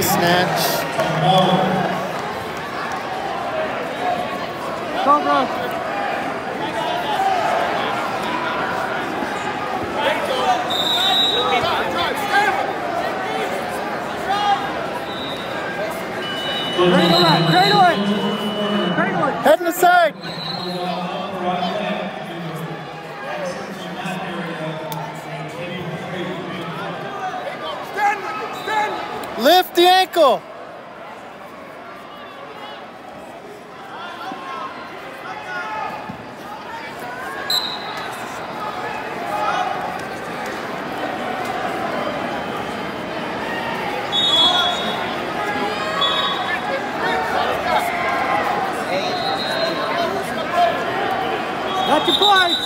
snatch. Go, bro. Cradle it! Head to the side! Lift the ankle! That's your points!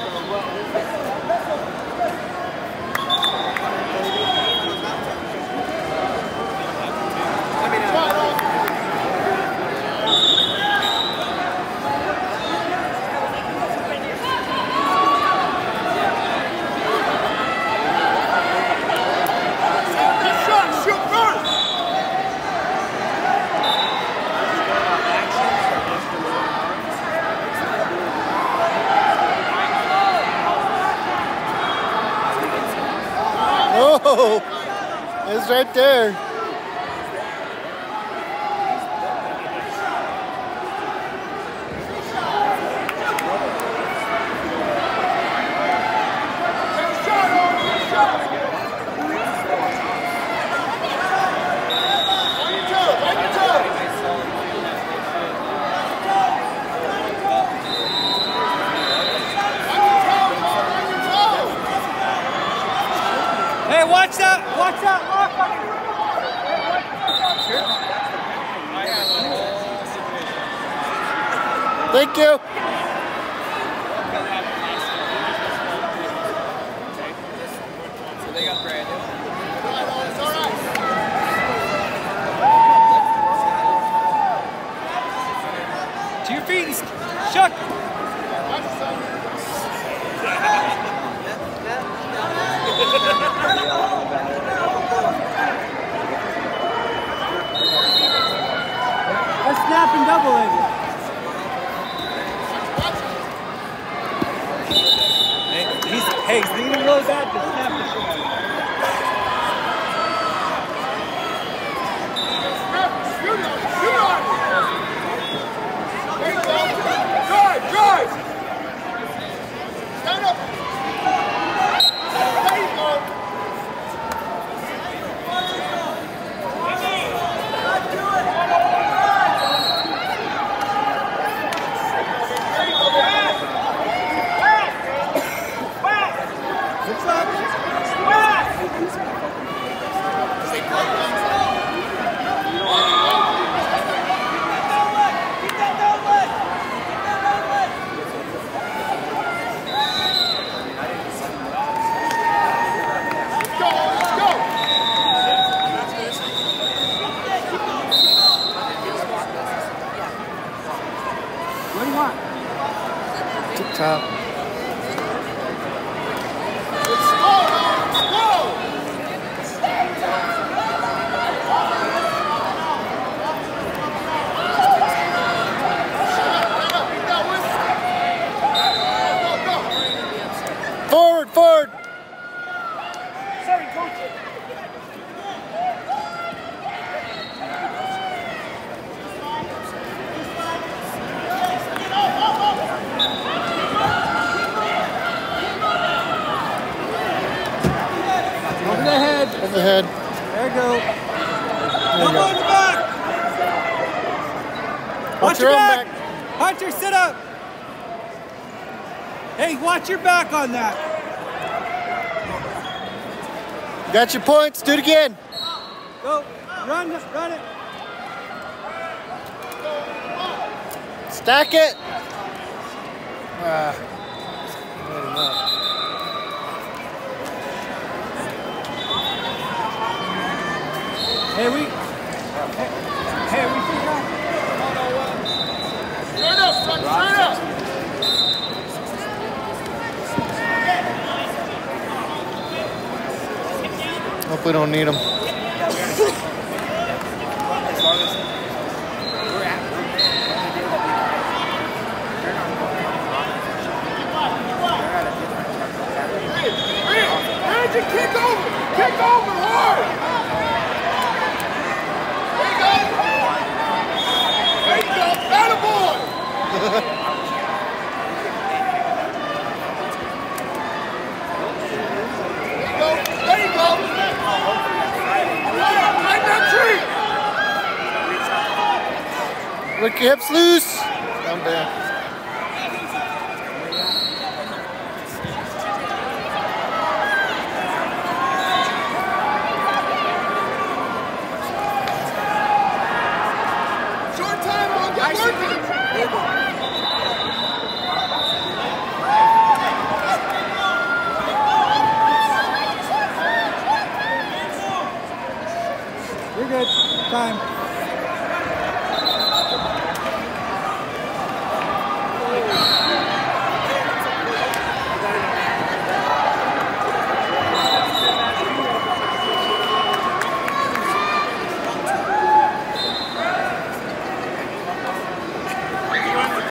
Oh, it's right there. Hey, watch that! Watch that! Thank you. So they got Brandon. To your feet, Chuck! Let's snap and double it. He's leaning really bad to snap the shit. Drive! Stand up! There you go! What do you want? Tip top. Forward, forward. Sorry, coach. Over the head. Over the head. There you go. There you go. In the back. Watch your your own back. back. Hunter, sit up. Hey, watch your back on that. Got your points. Do it again. Go. Run it. Stack it. Hey, we figure out. Straight up, son, straight up! Hope we don't need them. There you go. Climb that tree. Work your hips loose. Down back. Short time, I'll get working. You're good. Time.